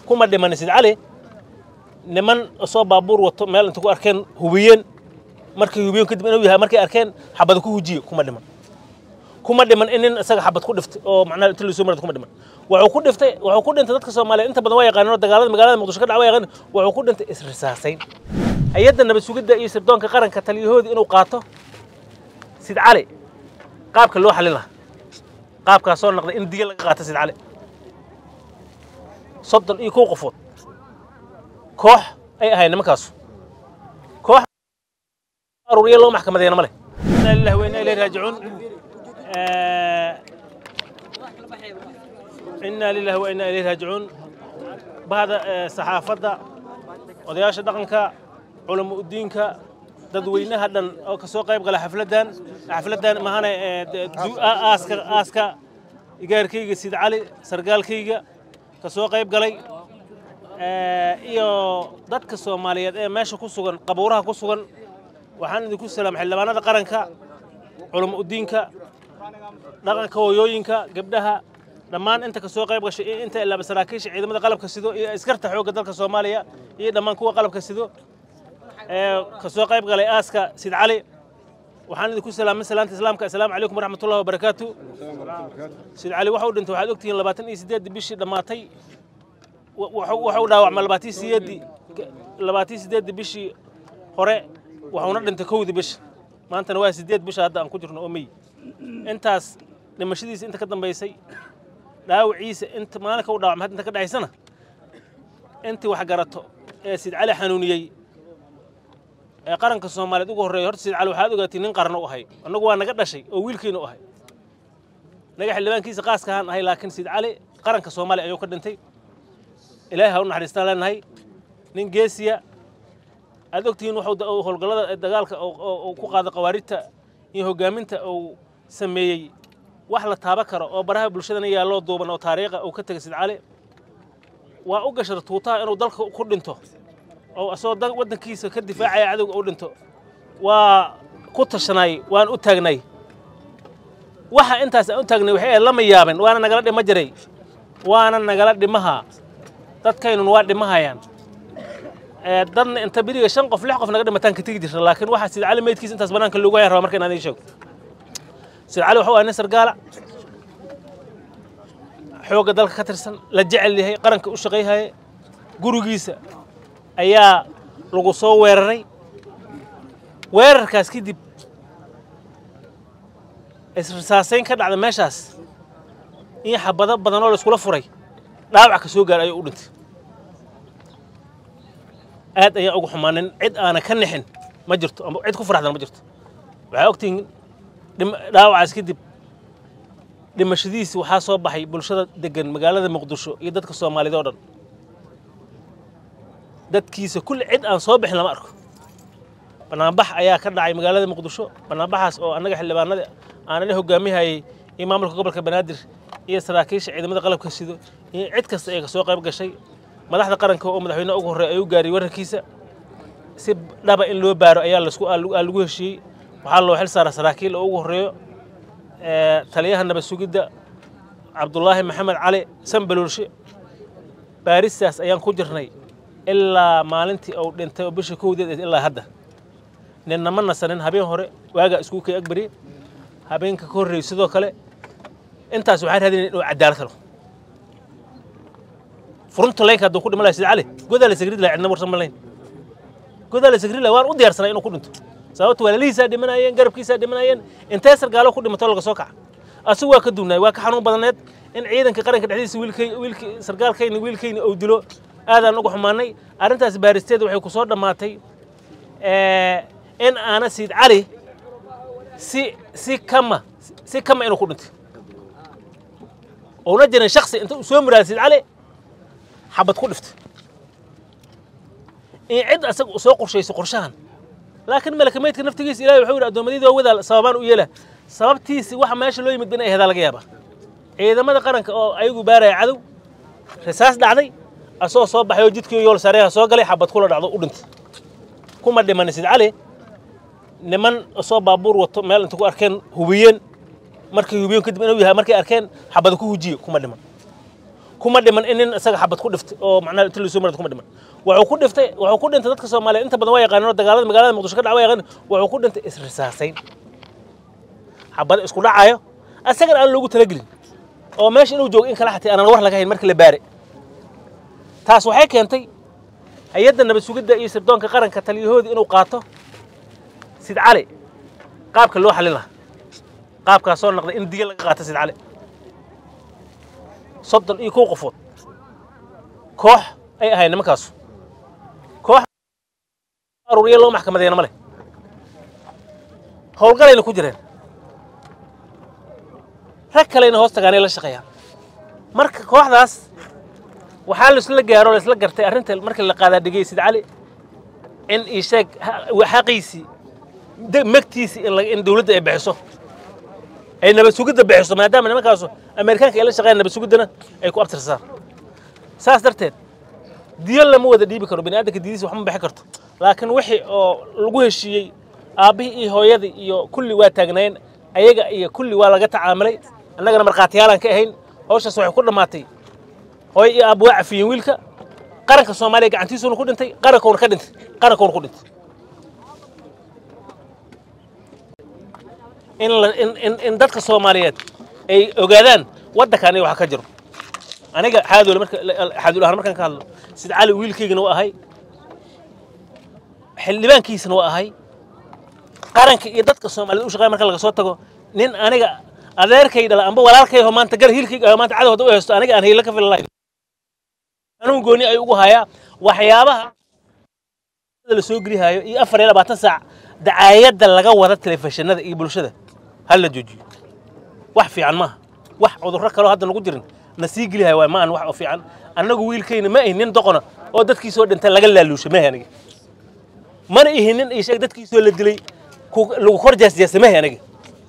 كوما دمان سيد علي نمن أصاب بابور ومال أنتوا أركان هوبيين مركي هوبيين كده بنويها مركي أركان حبدكوا هجيو كوما دمان إن سجى حبد كودفت أو معناه تلو سومر كوما دمان وعقود دفت وعقود أنت تذكر سومالي أنت بدوايا قانون الدجالات مقالات مقدسك دعوايا قانون وعقود أنت إسرساسين أيدنا بسوق ده يسردون كقرن كتليهود إنه قاطه سيد علي قاب كل واحد لله قاب كاسون نقد إن ديال قاطه سيد علي صدر إيه كوقفوت كوح أي هاي نمكاسو كوح أروري الله محكمة دينا ماله إنا لله وإنا إليه راجعون إنا لله وإنا إليه راجعون بهذا صحافة odayaasha dhaqanka culamo udiinka dadweynaha dhan oo ka soo qayb galay xafladan mahana aaska igaarkayga Sid Cali sargaalkayga ka soo qayb galay iyo dadka Soomaaliyeed ee meesha ku sugan qabuuraha ku sugan waxaan idinku salaam xildhibaanada qaranka culamo udiinka dhaqanka hooyooyinka gabdhaha dhammaan inta ka soo qayb gashay inta ilaa saraakiisha ciidamada qalabka sido iyo iskarta xoogga dalka Soomaaliya iyo dhammaan kuwa qalabka sido ka soo qayb galay aaska Sid Cali waxaan idinku salaamay salaanta islaamka assalaamu calaykum waraxmatullaahi wabarakaatu Sid Cali waxa uu dhintay waxaad ogtihiin 28 bishii dhamaatay waxa uu dhaawacmay 28 bishii hore waxauna dhintay 1 bish maantana waa 8 bish hadda aan ku jirno oo May intaas dhimashadiisa inta ka dambeysay dhaawiciisa inta maalinka uu dhaawacmay inta ka dhacaysana inta wax garato ee Sid Cali xanuuniyay ee qaranka Soomaaliyeed ugu horeeyay horta Sid Cali waxaad ogaatay nin qaran u ahay anagu waa naga dhashay oo wiilkiina u ahay naga xildhibaankiisa qaaska ahaan ahay laakiin Sid Cali qaranka Soomaaliya ayuu ka dhintay ilaahay ha u naxariistaan leenahay nin geesiya aad ogtihiin wuxuu howlgallada dagaalka oo ku qaaday qawaaridta iyo hogaaminta oo sameeyay wax la taaba karo oo baraha bulshada ayaa loo duuban oo taariikha uu ka tagay Sid Cali waa u gashay tuutaa inuu dalka ku dhinto oo asoo wadankiisa ka difaacay cadawga u dhinto waa ku tashanay waan u taagnay waxa intaas aan u taagnay waxay lama yaabin waana nagala dhima jiray waana nagala dhimaha dadkaynu waa dhimahayaan dadna inta biriga 5 qof 6 qof naga dhimataan ka tagi jirta laakiin waxa Sid Cali meedkiisa intaas banaanka loogu yaaro markay aan sheego Sid Cali waxa uu ahaa sargaal xoogga dalka ka tirsan la jecel yahay qaranka u shaqeeyay gurigiisa ayaa lagu soo weeraray weerarkaas kadib israasaayn ka dhacday meeshaas in xabado badan oo la isku furay dhaawac ka soo gaar ayuu u dhintay aad ayaa ugu xumaanin cid aana ka nixin ma jirto ama cid ku faraxdan ma jirto waxa ogtiin dhaawacaas kadib dhimashadiisa waxaa soo baxay bulshada degan magaalada Muqdisho iyo dadka Soomaaliyeed oo dhan dadkiisa kulli cid aan soo bixin lama arko banaanbax ayaa ka dhacay magaalada Muqdisho banaanbaxaas oo anaga xildhibaanada aanan hogaamiyay maamulka gobolka Banaadir iyo saraakiisha ciidamada qalabka sido iyo cid kasta ay ka soo qayb gashay madaxda qaranka oo madaxweynaha ugu horeeyay ayuu gaaray wararkiisa si dhaba in loo baaro ayaa lagu heshiiyay waxaa loo xil saaray saraakiil oo ugu horeeyo taliyaha nabad sugidda Cabdullaahi Maxamed Cali Sanbalulshe baaristaas ayaan ku jirnay ilaa maalintii uu dhintay oo bisha 1 ilaa hadda ninna ma nasanin habeen hore waaga isku ka agbari habeenka ka horeeyay sidoo kale intaas waxaan raadinay inuu cadaalad helo furunta leeyka haduu ku dhimalay Sid Cali godaal Sagrid la cidna warsan malayn godaal Sagrid la waan u diyaarsanay inuu ku dhinto sababtu walaalihiisa dhimanayeen garabkiisa dhimanayeen intee sargaalo ku dhimato laga soo kaca asu waa ka duunay waa ka xanuun badaneed in ciidanka qaranka dhexdiisa wiilkii sargaalkayna wiilkayna uu dilo aadaan ugu xumaanay arintaas baaristeed waxay ku soo dhamaatay in aana Sid Cali si kama inuu ku dhintay oo la jirin shakhsi inta soo muraa Sid Cali xabad ku dhiftay in cid asag soo qorshayso qorshahan laakiin malakameedka naftigiisa Ilaahay wuxuu yiraahdaa adoomadii wada sababaan u yeela sababtiisi waxa meesha loo yimid inay hedaa laga yaaba ciidamada qaranka oo ayagu baaray cadow rasaas dhacday asoo soo baxay jidkii yool sareeha soo galay xabad kula dhacdo u dhintay kuma dhiman Sid Cali niman soo baabuur wato meel inta ku arkeen hubiyeen markii hubiyeen kadib inuu yahay markay arkeen xabad ku hujiyo kuma dhiman kuma dhiman in isaga xabad ku dhiftay oo macnaha inta la soo maray kuma dhiman wuxuu ku dhintay dadka Soomaaliyeed inta badan waa yaqaaneen dagaalada magaalada Muqdisho ka dhacay yaqaan wuxuu ku dhintay isrisaasayn xabad isku dhacayo asaga aan loogu talagelin oo meesha inuu joogo in kala xatay aan war laga hayn markii la baaray taas waxay keentay hay'adda nabad sugidda iyo sirdoonka qaranka taliyahoodii inuu qaato Sid Cali qaabka loo xalin lahaa qaabkaas oo noqday in diga laga qaato Sid Cali صدر يكون قفوت كوح أي هاي نمكاسو كوح أروري الله محكمة دينا ماله هول قال إنه كجرين ركّل إنه هوست قاني لا شقيا مرك كوح داس وحال سلق جارو سلق جرت أرنت المرك اللي قاعد دقي سيد علي إن إيشاك وحقيسي مكتيسي إن دولته يبعثه أي نبي سوقد بحثه ما دام أنا ما كاسو أمريكان كيلا شغال نبي سوقدنا أي كو أبتر صار ساس درتين ديال لما وده دي بكرو بني آدم كديس وحمد بحكرته لكن وحي لقوه الشيء أبيه هو يدي كل وقت تجنين أيجا كل ولا جت عاملي أنا جنا مرقاتي على كهين هوش سوي كل ماتي هو أبو عفين ويلك قرك الصومالي قاعد تيسون كل أنت قرك ون كدنت قرك ون كدنت إن دتك الصوماليات أي أوجادان ودك أنا وحكجرو أنا جا حادول هرمكان كهلا سيد علي ويل كيجن وأهاي حلبان كيسن وأهاي قارن يدتك الصومالي وش غير مركان لقصوتكو نين أنا جا أذير كيدا لا أمبو ولا كيه هم أنت جر هيل كي هم أنت عاد هدوء يستو أنا جا أنا هيلك في اللايف أنا مقولني أيوه هايا وحيابها اللي سوقري هاي يأفر يلا بتسع دعايات دلقوا وذا التلفزيون هذا يبلش هذا هلا جوجي wax fiican ma wax cudurro kale hadda nagu dirin nasiig lihay way ma aan wax fiican anagu wiilkayna ma ihnin doqona oo dadkii soo dhintay laga laaluushay ma aniga mana ihnin ay sheeg dadkii soo la dilay lagu korjaas ma aniga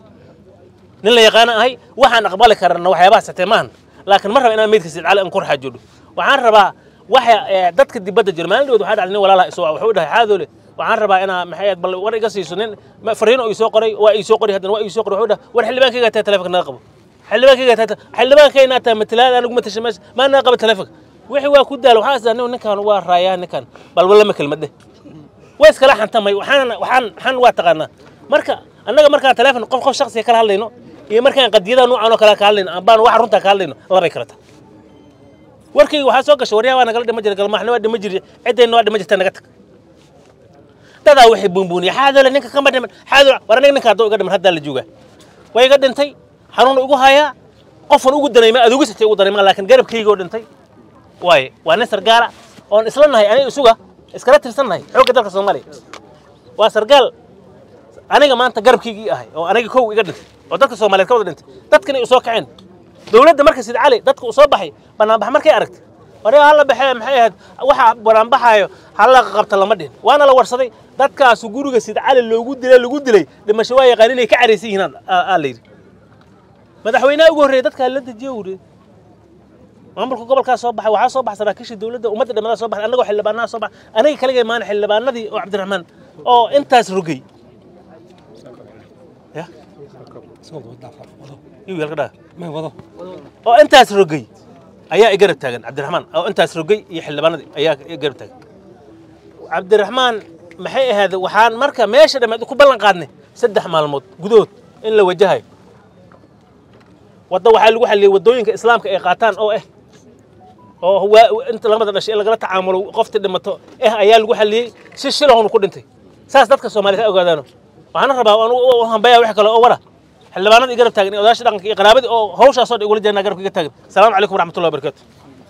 nin la yaqaan ahay waxaan aqbali karana waxyaabaha satay maan laakiin mar raba inaan meedka Sid Cali aan kor xaajoodo waxaan rabaa waxa dadka dibadda Jarmaldood waxa dhacday walaalaha isoo wuxuu dhahay xaadoole waxaan rabaa inaa maxay bal war iga siiso nin fariin oo soo qoray waa soo qoray hadana waa soo qoray wuxuu dhahay war xilbaankayga taa telefoonka naga qabo xilbaankayna taa matalaad anigu ma tashamees ma naga qabo telefoonka wixii waa ku daal waxa asana ninkan waa raayaan ninkan bal wala ma kelmad way iskala xantamay waxaan waa taqaana marka annaga markaan telefoon qof shakhsi kala hadlayno iyo markaan qadiyada noocan oo kala ka hadlayno baan wax runta ka hadlayno labay kala tahay warkayga waxa soo gashay waryaha waa naga dhima jiray galmaxna waa dhima jiray cidayna waa dhima jirtay naga tag dadaa waxay buunbuuniya xaadoole ninka kama dhiman xaadoole war aniga ninka hadoo iga dhiman hadda la jooga way iga dhintay xanuun ugu haya qofan ugu dareemay adugu sitay ugu dareemay laakiin garabkayga oo dhintay way waa nin sargaala oo islanahay aniga isuga iskala tirsanahay xoogga dalka Soomaaliya waa sargaal aniga maanta garabkayga ahay oo aniga koow iga dhintay oo dadka Soomaaliyeed ka wada dhintay dadkani u soo kaceen dawladda markii Sid Cali dadku u soo baxay banaanbax markay aragtay waree hal baxay maxay ahayd waxa banaanbaxayo hal la qabta lama dhin waana la warsaday dadkaas guriga Sid Cali lagu dilay dhimasho waa yaqaan inay ka careysan yihiin aleeyri madaxweynaha ugu horeeyay dadka la dajiyo wuri maamulka gobolka soo baxay waxa soo baxay saraakiisha dawladda ummadda dhamada soo baxay anaga xildhibaanada soo baxay aniga kaliya maan xildhibaanadii oo Cabdiraxmaan oo intaas rugay ya iyo halka ma wado oo intaas rugay ayaa igarab taagan Cabdiraxmaan oo intaas rugay iyo xildhibaanadii ayaa igarab taagan Cabdiraxmaan maxay ahayd waxaan marka meesha dhamaad ku ballan qaadnay 3 maalmood gudood in la wajahay wada waxa lagu xaliyay wadooyinka islaamka ay qaataan oo inta lamada dhashay laga tacaamulo qofta dhimato ayaa lagu xaliyay si shiloon ku dhintay saas dadka Soomaaliyeed ay ogaadaan waxaan rabaa oo hanbaya wax kale oo wara xildhibaanada igarab taagan oo daasha dhaqanka iyo qaraabadii oo hawshaas oo igula jeena garabka taagan salaamu calaykum waraxmatullaahi wabarakaatuh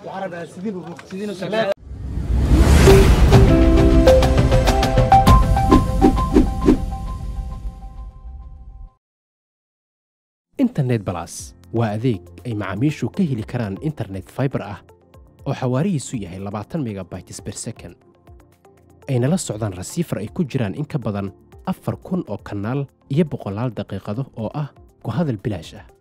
internet plus waa adeeg ay macaamiishu ka heli karaan internet fiber ah oo xawaarihiisu yahay 20 megabytes per second ayna la socdaan rasiifar ay ku jiraan in ka badan 4,000 oo kanaal iyo 100 daqiiqado oo ah ku hadal bilaash ah